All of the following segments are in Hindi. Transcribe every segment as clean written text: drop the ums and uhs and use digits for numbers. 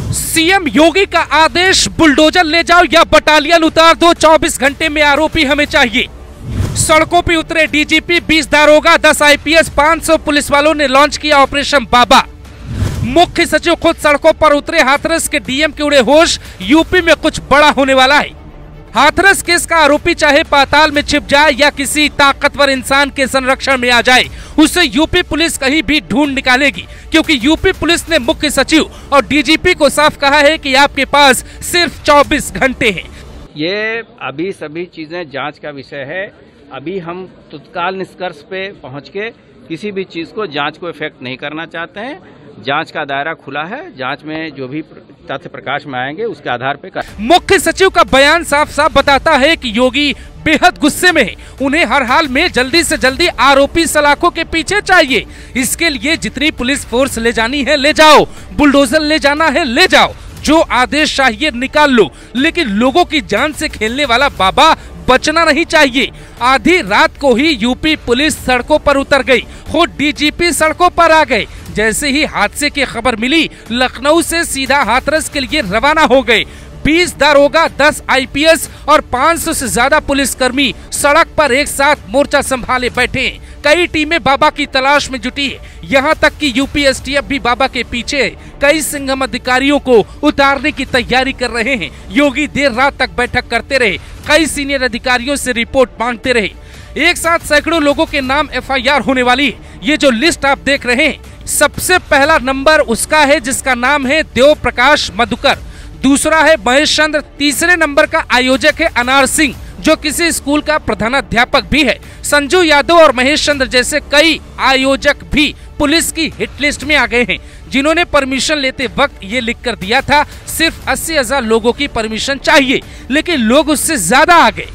सीएम योगी का आदेश, बुलडोजर ले जाओ या बटालियन उतार दो, 24 घंटे में आरोपी हमें चाहिए। सड़कों पे उतरे डीजीपी, 20 दारोगा, 10 आईपीएस, 500 पुलिस वालों ने लॉन्च किया ऑपरेशन बाबा। मुख्य सचिव खुद सड़कों पर उतरे, हाथरस के डीएम के उड़े होश, यूपी में कुछ बड़ा होने वाला है। हाथरस केस का आरोपी चाहे पाताल में छिप जाए या किसी ताकतवर इंसान के संरक्षण में आ जाए, उसे यूपी पुलिस कहीं भी ढूंढ निकालेगी, क्योंकि यूपी पुलिस ने मुख्य सचिव और डीजीपी को साफ कहा है कि आपके पास सिर्फ 24 घंटे हैं। ये अभी सभी चीजें जांच का विषय है। अभी हम तत्काल निष्कर्ष पे पहुंच के किसी भी चीज को जांच को इफेक्ट नहीं करना चाहते हैं। जांच का दायरा खुला है, जांच में जो भी तथ्य प्रकाश में आएंगे उसके आधार पे मुख्य सचिव का बयान साफ साफ बताता है कि योगी बेहद गुस्से में है। उन्हें हर हाल में जल्दी से जल्दी आरोपी सलाखों के पीछे चाहिए। इसके लिए जितनी पुलिस फोर्स ले जानी है ले जाओ, बुलडोजर ले जाना है ले जाओ, जो आदेश चाहिए निकाल लो, लेकिन लोगों की जान से खेलने वाला बाबा बचना नहीं चाहिए। आधी रात को ही यूपी पुलिस सड़कों पर उतर गई, खुद डीजीपी सड़कों पर आ गए। जैसे ही हादसे की खबर मिली, लखनऊ से सीधा हाथरस के लिए रवाना हो गए। 20 दारोगा, 10 आईपीएस और 500 से ज्यादा पुलिसकर्मी सड़क पर एक साथ मोर्चा संभाले बैठे हैं। कई टीमें बाबा की तलाश में जुटी है, यहाँ तक कि यूपी एसटीएफ भी बाबा के पीछे है। कई सिंघम अधिकारियों को उतारने की तैयारी कर रहे हैं। योगी देर रात तक बैठक करते रहे, कई सीनियर अधिकारियों से रिपोर्ट मांगते रहे। एक साथ सैकड़ों लोगों के नाम एफआईआर होने वाली है। ये जो लिस्ट आप देख रहे हैं, सबसे पहला नंबर उसका है जिसका नाम है देव प्रकाश मधुकर, दूसरा है महेश चंद्र, तीसरे नंबर का आयोजक है अनार सिंह जो किसी स्कूल का प्रधानाध्यापक भी है। संजू यादव और महेश चंद्र जैसे कई आयोजक भी पुलिस की हिट लिस्ट में आ गए हैं, जिन्होंने परमिशन लेते वक्त ये लिख कर दिया था सिर्फ 80,000 लोगों की परमिशन चाहिए, लेकिन लोग उससे ज्यादा आ गए।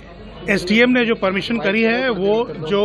एसडीएम ने जो परमिशन करी है वो जो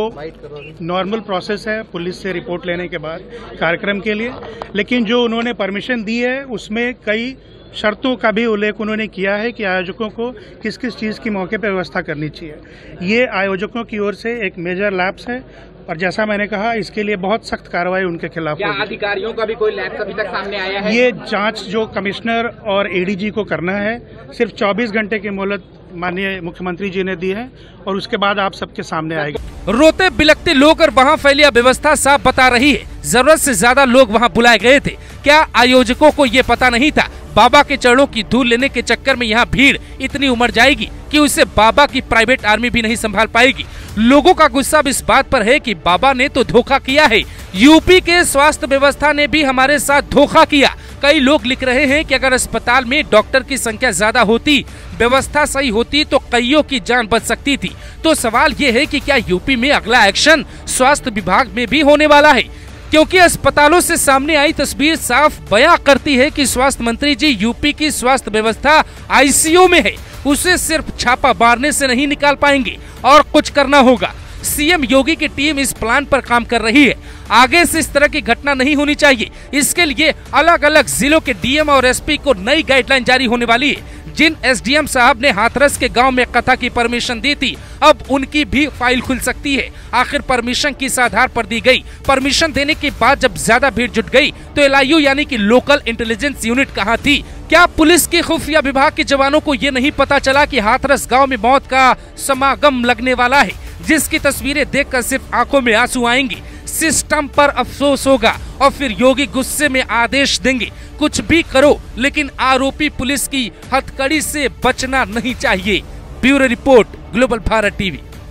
नॉर्मल प्रोसेस है पुलिस से रिपोर्ट लेने के बाद कार्यक्रम के लिए, लेकिन जो उन्होंने परमिशन दी है उसमें कई शर्तों का भी उल्लेख उन्होंने किया है कि आयोजकों को किस किस चीज़ की मौके पर व्यवस्था करनी चाहिए। ये आयोजकों की ओर से एक मेजर लैप्स है और जैसा मैंने कहा इसके लिए बहुत सख्त कार्रवाई उनके खिलाफ होगी। क्या अधिकारियों का भी कोई लैप्स अभी तक सामने आया है? ये जांच जो कमिश्नर और एडीजी को करना है, सिर्फ 24 घंटे की मोहलत माननीय मुख्यमंत्री जी ने दी है और उसके बाद आप सबके सामने आएगी। रोते बिलखते लोग और वहाँ फैली अव्यवस्था साफ बता रही है। जरूरत से ज्यादा लोग वहाँ बुलाए गए थे। क्या आयोजकों को ये पता नहीं था बाबा के चरणों की धूल लेने के चक्कर में यहाँ भीड़ इतनी उमड़ जाएगी कि उसे बाबा की प्राइवेट आर्मी भी नहीं संभाल पाएगी? लोगों का गुस्सा इस बात पर है कि बाबा ने तो धोखा किया है, यूपी के स्वास्थ्य व्यवस्था ने भी हमारे साथ धोखा किया। कई लोग लिख रहे हैं कि अगर अस्पताल में डॉक्टर की संख्या ज्यादा होती, व्यवस्था सही होती तो कईयों की जान बच सकती थी। तो सवाल ये है कि क्या यूपी में अगला एक्शन स्वास्थ्य विभाग में भी होने वाला है? क्योंकि अस्पतालों से सामने आई तस्वीर साफ बयां करती है कि स्वास्थ्य मंत्री जी यूपी की स्वास्थ्य व्यवस्था आईसीयू में है, उसे सिर्फ छापा मारने से नहीं निकाल पाएंगे और कुछ करना होगा। सीएम योगी की टीम इस प्लान पर काम कर रही है। आगे से इस तरह की घटना नहीं होनी चाहिए। इसके लिए अलग अलग जिलों के डीएम और एसपी को नई गाइडलाइन जारी होने वाली है। जिन एसडीएम साहब ने हाथरस के गांव में कथा की परमिशन दी थी, अब उनकी भी फाइल खुल सकती है। आखिर परमिशन किस आधार पर दी गई? परमिशन देने के बाद जब ज्यादा भीड़ जुट गई तो एलआईयू यानी कि लोकल इंटेलिजेंस यूनिट कहाँ थी? क्या पुलिस के खुफिया विभाग के जवानों को ये नहीं पता चला कि हाथरस गाँव में मौत का समागम लगने वाला है, जिसकी तस्वीरें देखकर सिर्फ आंखों में आंसू आएंगे? सिस्टम पर अफसोस होगा और फिर योगी गुस्से में आदेश देंगे, कुछ भी करो लेकिन आरोपी पुलिस की हथकड़ी से बचना नहीं चाहिए। Bureau report, global Bharat TV.